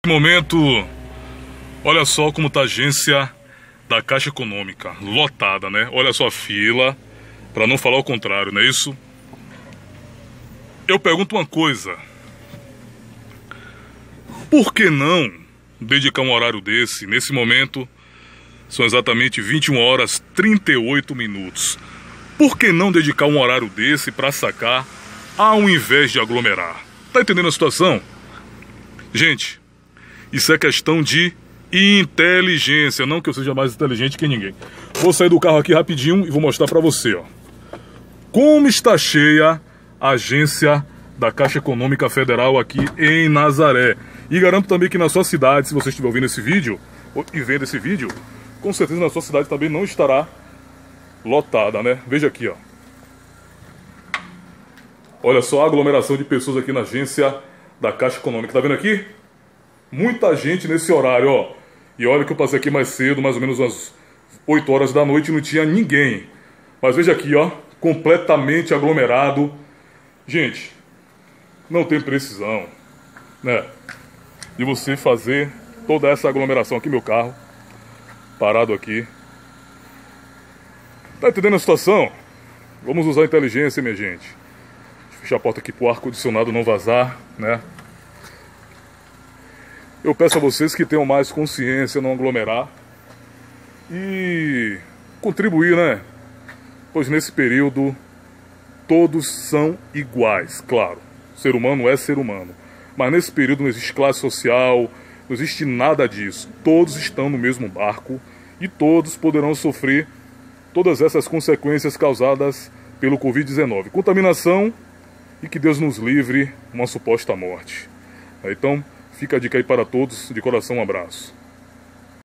Momento, olha só como tá a agência da Caixa Econômica, lotada, né? Olha só a fila, para não falar o contrário, não é isso? Eu pergunto uma coisa: por que não dedicar um horário desse? Nesse momento, são exatamente 21 horas 38 minutos. Por que não dedicar um horário desse para sacar, ao invés de aglomerar? Tá entendendo a situação? Gente, isso é questão de inteligência, não que eu seja mais inteligente que ninguém. Vou sair do carro aqui rapidinho e vou mostrar para você, ó, como está cheia a agência da Caixa Econômica Federal aqui em Nazaré. E garanto também que na sua cidade, se você estiver ouvindo esse vídeo e vendo esse vídeo, com certeza na sua cidade também não estará lotada, né? Veja aqui, ó. Olha só a aglomeração de pessoas aqui na agência da Caixa Econômica. Tá vendo aqui? Muita gente nesse horário, ó. E olha que eu passei aqui mais cedo, mais ou menos umas 8 horas da noite, e não tinha ninguém. Mas veja aqui, ó, completamente aglomerado. Gente, não tem precisão, né, de você fazer toda essa aglomeração aqui, meu carro parado aqui. Tá entendendo a situação? Vamos usar a inteligência, minha gente. Deixa eu fechar a porta aqui pro ar-condicionado não vazar, né? Eu peço a vocês que tenham mais consciência, não aglomerar e contribuir, né? Pois nesse período todos são iguais, claro. Ser humano é ser humano. Mas nesse período não existe classe social, não existe nada disso. Todos estão no mesmo barco e todos poderão sofrer todas essas consequências causadas pelo Covid-19. Contaminação e que Deus nos livre uma suposta morte. Então, fica a dica aí para todos, de coração, um abraço.